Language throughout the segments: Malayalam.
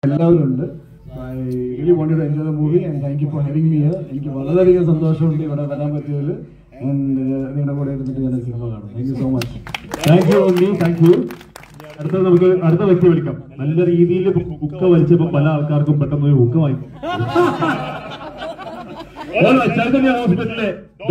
എല്ലാവരുണ്ട്. I really wanted to enjoy the movie and thank you for having me here. എനിക്ക് വളരെയധികം സന്തോഷമുണ്ട് ഇവിടെ വരാൻ പറ്റിയതിൽ. നിങ്ങളുടെ കൂടെ ഇരുന്നിട്ട് ഞാൻ സിനിമ കാണും. Thank you so much. Thank you only, thank you. അടുത്ത നമുക്ക് അടുത്ത വ്യക്തി വിളിക്കാം. നല്ല രീതിയിൽ ഹുക്ക വലിച്ചപ്പോൾ പല ആൾക്കാർക്കും പെട്ടെന്ന് ഒരു ഹുക്ക വാങ്ങി. ഹോസ്പിറ്റലിലെ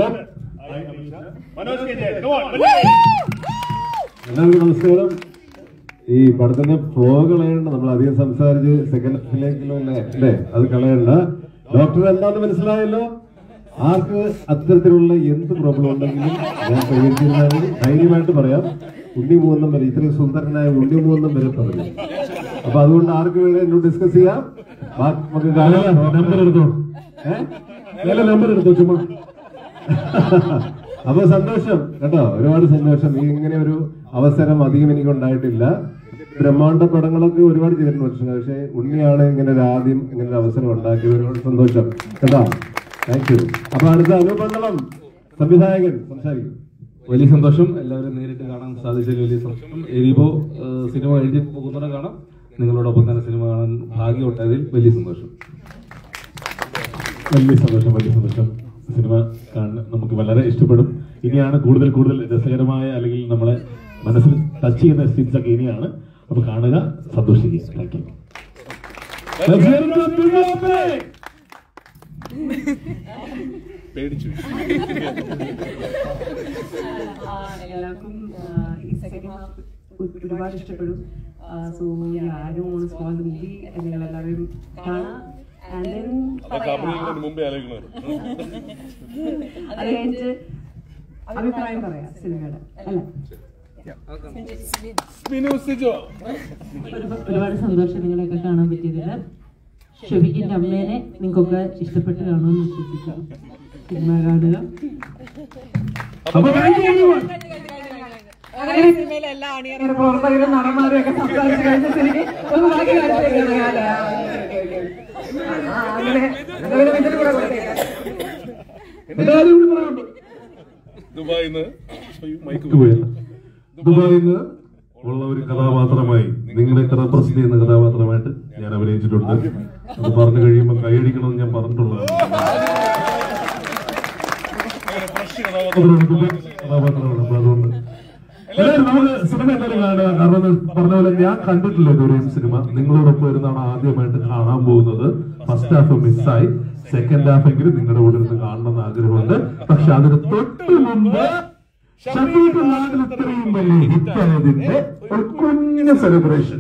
എല്ലാവർക്കും നമസ്കാരം. ഈ പടത്തിന്റെ ഫ്ലോ കളയണ്ട, നമ്മൾ അധികം സംസാരിച്ച് സെക്കൻഡ് ഹാഫിലേക്കല്ലോ അല്ലേ, അത് കളയണ്ട. ഡോക്ടർ എന്താണെന്ന് മനസ്സിലായല്ലോ. ആർക്ക് അത്തരത്തിലുള്ള എന്ത് പ്രോബ്ലം ഉണ്ടെങ്കിലും ഞാൻ പരിഹരിച്ചിരുന്നാലും ധൈര്യമായിട്ട് പറയാം. ഉണ്ണി മൂന്നും വരെ, ഇത്രയും സുന്ദരനായ ഉണ്ണി മൂന്നും വരെ പറഞ്ഞു. അപ്പൊ അതുകൊണ്ട് ആർക്ക് വേണ്ടി എന്നോട് ഡിസ്കസ് ചെയ്യാം. നമുക്ക് നമ്പർ എടുത്തോ, നമ്പർ എടുത്തോ ചുമ്മാ. അപ്പൊ സന്തോഷം കേട്ടോ, ഒരുപാട് സന്തോഷം. ഇങ്ങനെ ഒരു അവസരം അധികം എനിക്ക് ഉണ്ടായിട്ടില്ല. ബ്രഹ്മാണ്ഡ പടങ്ങളൊക്കെ ഒരുപാട് ചെയ്തിട്ടുണ്ട്, പക്ഷെ ഉണ്ണിയാണ് ഇങ്ങനെ ഒരു ആദ്യം ഇങ്ങനെ ഒരു അവസരം ഉണ്ടാക്കിയത്. ഒരുപാട് സന്തോഷം കേട്ടോ, താങ്ക് യു. അപ്പൊ അടുത്ത അനുപന്തളം സംവിധായകൻ സംസാരിക്കും. വലിയ സന്തോഷം, എല്ലാവരും നേരിട്ട് കാണാൻ സാധിച്ചതിൽ വലിയ സന്തോഷം. ഇനിയിപ്പോ സിനിമ എഴുതി പോകുന്നവരെ കാണാം, നിങ്ങളോടൊപ്പം തന്നെ സിനിമ കാണാൻ ഭാഗ്യം ഉണ്ടായതിൽ വലിയ സന്തോഷം. വലിയ സന്തോഷം, വലിയ സന്തോഷം. സിനിമ കാണാൻ നമുക്ക് വളരെ ഇഷ്ടപ്പെടും. ഇനിയാണ് കൂടുതൽ കൂടുതൽ രസകരമായ അല്ലെങ്കിൽ നമ്മളെ മനസ്സിൽ ടച്ച് ചെയ്യുന്ന സീൻസ് ഒക്കെ ഇനിയാണ്. അപ്പൊ കാണുക, സന്തോഷിക്കുക. Thank you. എല്ലാവർക്കും ഈ സെക്കൻഡ് ഹാഫ് ഒരുപാട് ഇഷ്ടപ്പെടും. സോ ആരും സ്പോയിൽ ദ മൂവി, നിങ്ങളെല്ലാവരും കാണാം. അത് കഴിഞ്ഞിട്ട് അഭിപ്രായം പറയാം സിനിമയുടെ. അല്ല, ഒരുപാട് സന്തോഷം നിങ്ങളെയൊക്കെ കാണാൻ പറ്റിയതില്. ഷഫീക്കിന്റെ അമ്മേനെ നിങ്ങൾക്കൊക്കെ ഇഷ്ടപ്പെട്ട് കാണുമെന്ന് വിശ്വസിക്കാം. സിനിമ കാണുക. പ്രവർത്തകരും നടന്മാരും ഒക്കെ സംസാരിച്ചു കഴിഞ്ഞിട്ട് ദുബായിന്ന് ഉള്ള ഒരു കഥാപാത്രമായി, നിങ്ങളെ റെപ്രസെന്റ് ചെയ്യുന്ന കഥാപാത്രമായിട്ട് ഞാൻ അഭിനയിച്ചിട്ടുണ്ട്. അത് പറഞ്ഞു കഴിയുമ്പോൾ കൈയടിക്കണമെന്ന് ഞാൻ പറഞ്ഞിട്ടുള്ളതാണ്. കഥാപാത്രമാണ്. അപ്പൊ അതുകൊണ്ട് നമ്മള് സിനിമ എന്തായാലും കാണുക. കാരണം പറഞ്ഞ പോലെ ഞാൻ കണ്ടിട്ടില്ല ഇതുവരെയും സിനിമ. നിങ്ങളോടൊപ്പം ഇരുന്നാണ് ആദ്യമായിട്ട് കാണാൻ പോകുന്നത്. ഫസ്റ്റ് ഹാഫ് മിസ്സായി, സെക്കൻഡ് ഹാഫ് എങ്കിലും നിങ്ങളുടെ കൂടെ ഇരുന്ന് കാണണമെന്ന് ആഗ്രഹമുണ്ട്. പക്ഷെ അതിന് തൊട്ട് മുമ്പ് ഷഫീഖ് നാട്ടിൽ ഇത്രയും വലിയ ഹിറ്റായതിന്റെ ഒരു കുഞ്ഞു സെലിബ്രേഷൻ.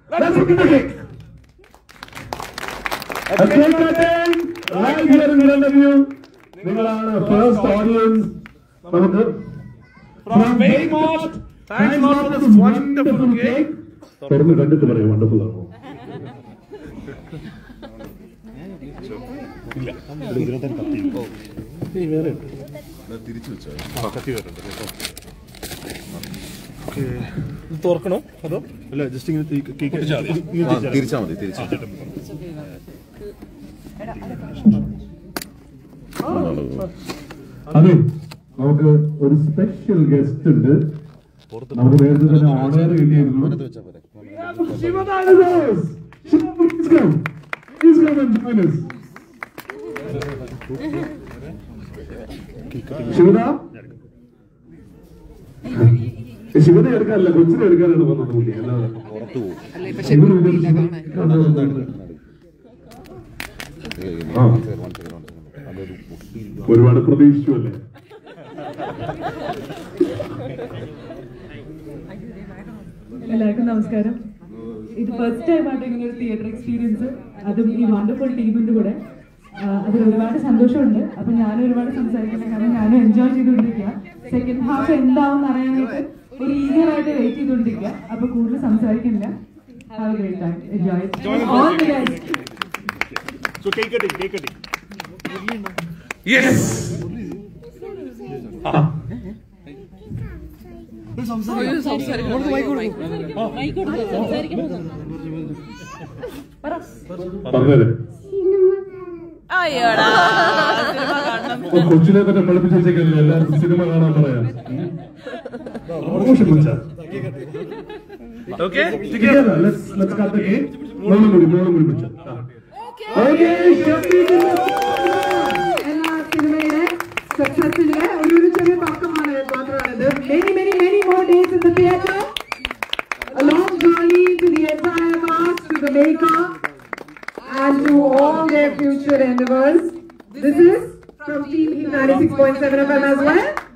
നിങ്ങളാണ് ഫസ്റ്റ് ഓഡിയൻസ്. നമുക്ക് തുറന്ന് കണ്ടിട്ട് പറയാം. വണ്ടർഫുൾ ആണോ? തുറക്കണോ അതോ അല്ല, ജസ്റ്റ് ഇങ്ങനെ തിരിച്ചാ മതി. അതെ, നമുക്ക് ഒരു സ്പെഷ്യൽ ഗസ്റ്റ് ഉണ്ട്. നമുക്ക് നേരത്തെ തന്നെ ഓണർ കിട്ടിയിരുന്നു. ശിവത എടുക്കാനല്ല, കൊച്ചിനെ എടുക്കാനാണ് വന്നത്. പുള്ളി അല്ലാതെ ഒരുപാട് പ്രതീക്ഷിച്ചു അല്ലേ? എല്ലാവർക്കും നമസ്കാരം. ഇത് ഫസ്റ്റ് ടൈം ആയിട്ട് ഇങ്ങനെ ഒരു തിയേറ്റർ എക്സ്പീരിയൻസ്, അതും ഈ വണ്ടർഫുൾ ടീമിന്റെ കൂടെ. അതിൽ ഒരുപാട് സന്തോഷമുണ്ട്. അപ്പൊ ഞാനും ഒരുപാട് സംസാരിക്കുന്നത്, കാരണം ഞാനും എൻജോയ് ചെയ്തുകൊണ്ടിരിക്കുക. സെക്കൻഡ് ഹാഫ് എന്താവും അറിയാനായിട്ട് ഒരു ഈഗറായിട്ട് വെയിറ്റ് ചെയ്തുകൊണ്ടിരിക്കുക. അപ്പൊ കൂടുതൽ സംസാരിക്കുന്നില്ല. Have a great time, enjoy all the guys. So cake cutting. Yes. കൊച്ചിനെ തന്നെ പഠിപ്പിച്ചു വെച്ചേക്കല്ലേ എല്ലാവർക്കും സിനിമ കാണാൻ പറയാം. Okay, together. Let's cut the cake. മോളും കൂടി പിടിച്ചു. Okay, Shafeekkinte എല്ലാ സിനിമയുടെ സക്സസിന്റെ ഒരു ചെറിയ തുടക്കമാണ് മാത്രമാണിത്. Many more days in the theatre. A long journey to the entire cast, to the maker, and to all their future endeavors. This is from Team 96.7 FM as well.